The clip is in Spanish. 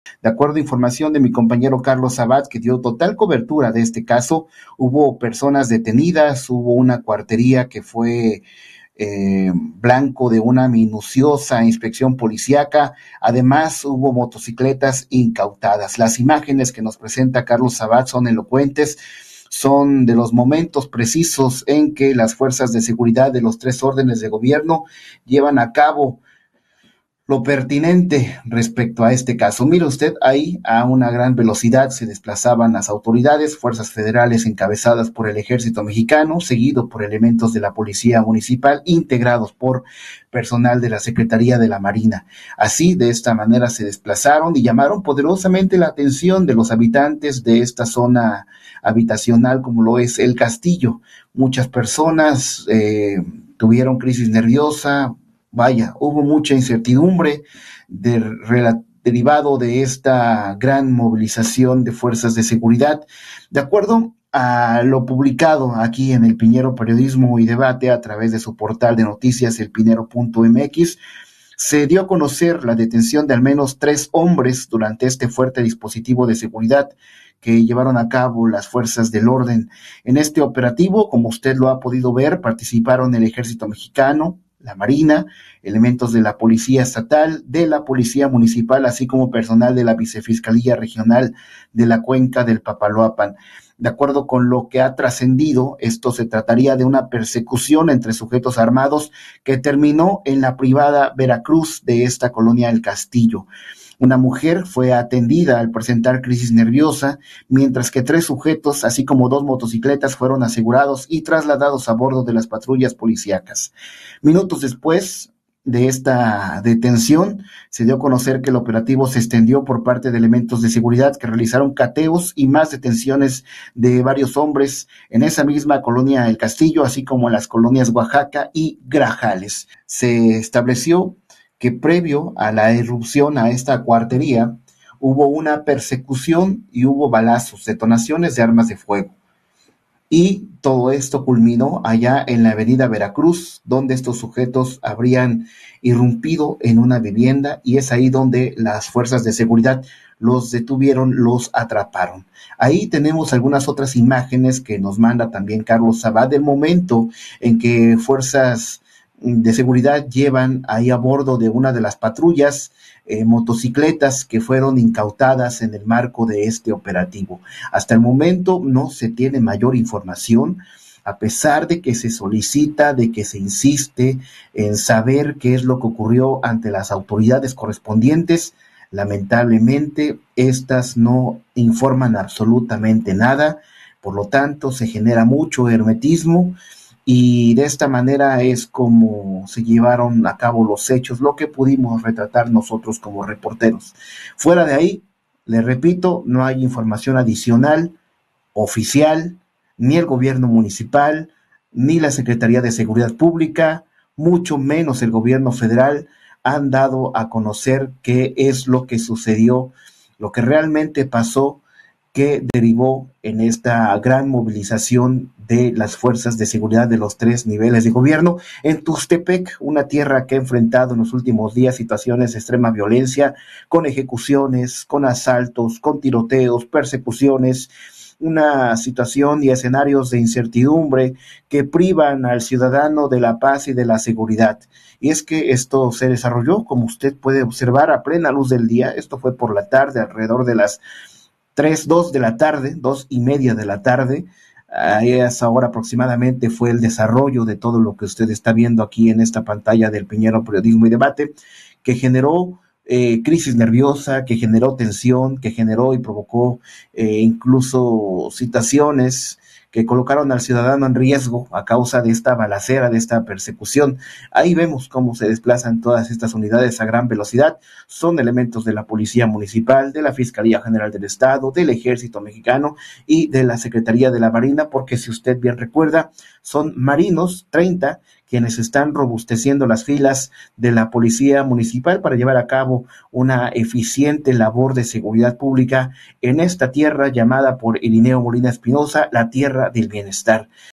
De acuerdo a información de mi compañero Carlos Sabat, que dio total cobertura de este caso, hubo personas detenidas, hubo una cuartería que fue blanco de una minuciosa inspección policíaca. Además, hubo motocicletas incautadas. Las imágenes que nos presenta Carlos Sabat son elocuentes, son de los momentos precisos en que las fuerzas de seguridad de los tres órdenes de gobierno llevan a cabo lo pertinente respecto a este caso. Mire usted, ahí a una gran velocidad se desplazaban las autoridades, fuerzas federales encabezadas por el Ejército Mexicano, seguido por elementos de la Policía Municipal, integrados por personal de la Secretaría de la Marina. Así, de esta manera se desplazaron y llamaron poderosamente la atención de los habitantes de esta zona habitacional como lo es el Castillo. Muchas personas tuvieron crisis nerviosa. Vaya, hubo mucha incertidumbre derivado de esta gran movilización de fuerzas de seguridad. De acuerdo a lo publicado aquí en El Piñero Periodismo y Debate a través de su portal de noticias elpinero.mx, se dio a conocer la detención de al menos 3 hombres durante este fuerte dispositivo de seguridad que llevaron a cabo las fuerzas del orden. En este operativo, como usted lo ha podido ver, participaron el Ejército Mexicano, la Marina, elementos de la Policía Estatal, de la Policía Municipal, así como personal de la Vicefiscalía Regional de la Cuenca del Papaloapan. De acuerdo con lo que ha trascendido, esto se trataría de una persecución entre sujetos armados que terminó en la privada Veracruz de esta colonia El Castillo. Una mujer fue atendida al presentar crisis nerviosa, mientras que 3 sujetos, así como 2 motocicletas, fueron asegurados y trasladados a bordo de las patrullas policíacas. Minutos después de esta detención, se dio a conocer que el operativo se extendió por parte de elementos de seguridad que realizaron cateos y más detenciones de varios hombres en esa misma colonia El Castillo, así como en las colonias Oaxaca y Grajales. Se estableció que previo a la irrupción a esta cuartería hubo una persecución y hubo balazos, detonaciones de armas de fuego. Y todo esto culminó allá en la avenida Veracruz, donde estos sujetos habrían irrumpido en una vivienda y es ahí donde las fuerzas de seguridad los detuvieron, los atraparon. Ahí tenemos algunas otras imágenes que nos manda también Carlos Sabat del momento en que fuerzas de seguridad llevan ahí a bordo de una de las patrullas motocicletas que fueron incautadas en el marco de este operativo. Hasta el momento no se tiene mayor información, a pesar de que se solicita, de que se insiste en saber qué es lo que ocurrió ante las autoridades correspondientes. Lamentablemente, estas no informan absolutamente nada, por lo tanto se genera mucho hermetismo. Y de esta manera es como se llevaron a cabo los hechos, lo que pudimos retratar nosotros como reporteros. Fuera de ahí, les repito, no hay información adicional, oficial, ni el gobierno municipal, ni la Secretaría de Seguridad Pública, mucho menos el gobierno federal, han dado a conocer qué es lo que sucedió, lo que realmente pasó, que derivó en esta gran movilización de las fuerzas de seguridad de los 3 niveles de gobierno en Tuxtepec, una tierra que ha enfrentado en los últimos días situaciones de extrema violencia, con ejecuciones, con asaltos, con tiroteos, persecuciones, una situación y escenarios de incertidumbre que privan al ciudadano de la paz y de la seguridad. Y es que esto se desarrolló, como usted puede observar, a plena luz del día. Esto fue por la tarde, alrededor de las 2 de la tarde, 2:30 de la tarde. A esa hora aproximadamente fue el desarrollo de todo lo que usted está viendo aquí en esta pantalla del Piñero Periodismo y Debate, que generó crisis nerviosa, que generó tensión, que generó y provocó incluso situaciones que colocaron al ciudadano en riesgo a causa de esta balacera, de esta persecución. Ahí vemos cómo se desplazan todas estas unidades a gran velocidad. Son elementos de la Policía Municipal, de la Fiscalía General del Estado, del Ejército Mexicano y de la Secretaría de la Marina, porque si usted bien recuerda, son marinos, 30, quienes están robusteciendo las filas de la Policía Municipal para llevar a cabo una eficiente labor de seguridad pública en esta tierra llamada por Irineo Molina Espinosa la Tierra del Bienestar.